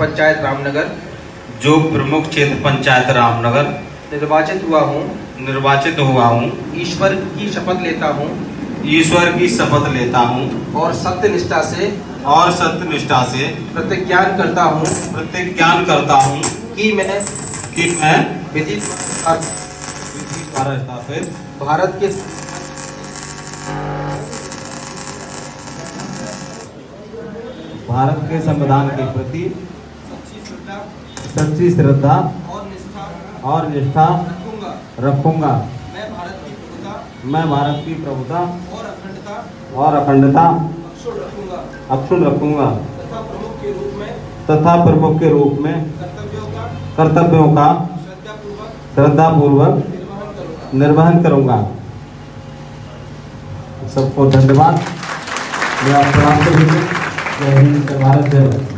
पंचायत रामनगर जो प्रमुख क्षेत्र पंचायत रामनगर निर्वाचित हुआ हूँ, ईश्वर की शपथ लेता हूँ और सत्यनिष्ठा से प्रतिज्ञान करता हूँ कि मैं विधि द्वारा स्थापित भारत के संविधान के प्रति सच्ची श्रद्धा और निष्ठा रखूंगा। मैं भारत की प्रभुता और अखंडता अक्षुण्ण रखूंगा तथा प्रमुख के रूप में कर्तव्यों का श्रद्धापूर्वक निर्वहन करूंगा। सबको धन्यवाद। जय हिंद, भारत जय।